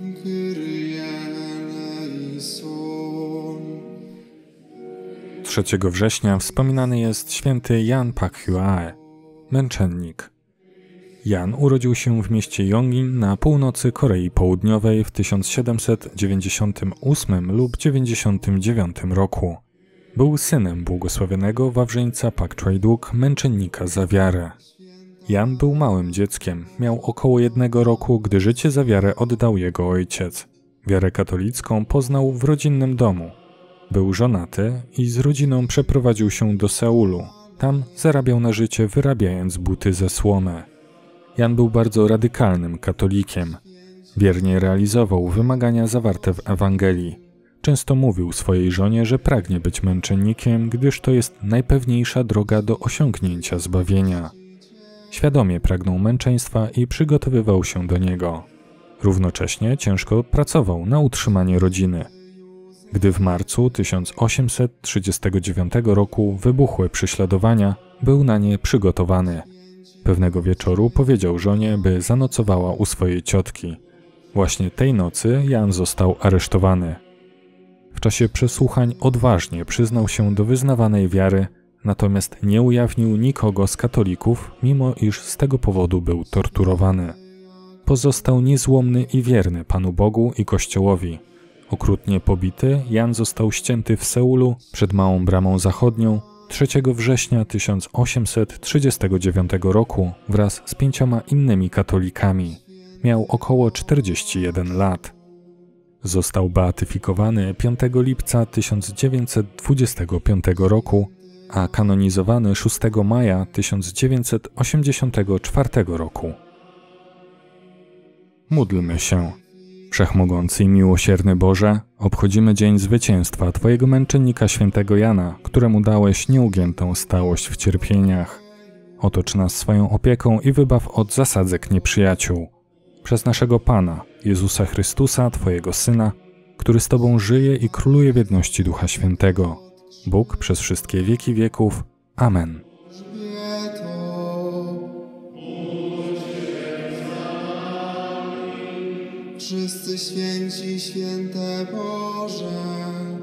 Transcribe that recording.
Trzeciego września wspominany jest święty Jan Pak-hua, męczennik. Jan urodził się w mieście Yongin na północy Korei Południowej w 1798 lub 99 roku. Był synem błogosławionego Wawrzyńca Pak Choi-duk, męczennika za wiarę. Jan był małym dzieckiem, miał około 1 roku, gdy życie za wiarę oddał jego ojciec. Wiarę katolicką poznał w rodzinnym domu. Był żonaty i z rodziną przeprowadził się do Seulu. Tam zarabiał na życie, wyrabiając buty ze słomy. Jan był bardzo radykalnym katolikiem. Wiernie realizował wymagania zawarte w Ewangelii. Często mówił swojej żonie, że pragnie być męczennikiem, gdyż to jest najpewniejsza droga do osiągnięcia zbawienia. Świadomie pragnął męczeństwa i przygotowywał się do niego. Równocześnie ciężko pracował na utrzymanie rodziny. Gdy w marcu 1839 roku wybuchły prześladowania, był na nie przygotowany. Pewnego wieczoru powiedział żonie, by zanocowała u swojej ciotki. Właśnie tej nocy Jan został aresztowany. W czasie przesłuchań odważnie przyznał się do wyznawanej wiary, natomiast nie ujawnił nikogo z katolików, mimo iż z tego powodu był torturowany. Pozostał niezłomny i wierny Panu Bogu i Kościołowi. Okrutnie pobity, Jan został ścięty w Seulu przed Małą Bramą Zachodnią 3 września 1839 roku wraz z 5 innymi katolikami. Miał około 41 lat. Został beatyfikowany 5 lipca 1925 roku, a kanonizowany 6 maja 1984 roku. Módlmy się. Wszechmogący i miłosierny Boże, obchodzimy dzień zwycięstwa Twojego męczennika świętego Jana, któremu dałeś nieugiętą stałość w cierpieniach. Otocz nas swoją opieką i wybaw od zasadzek nieprzyjaciół. Przez naszego Pana, Jezusa Chrystusa, Twojego Syna, który z Tobą żyje i króluje w jedności Ducha Świętego. Bóg przez wszystkie wieki wieków. Amen. Wszyscy święci, święte Boże.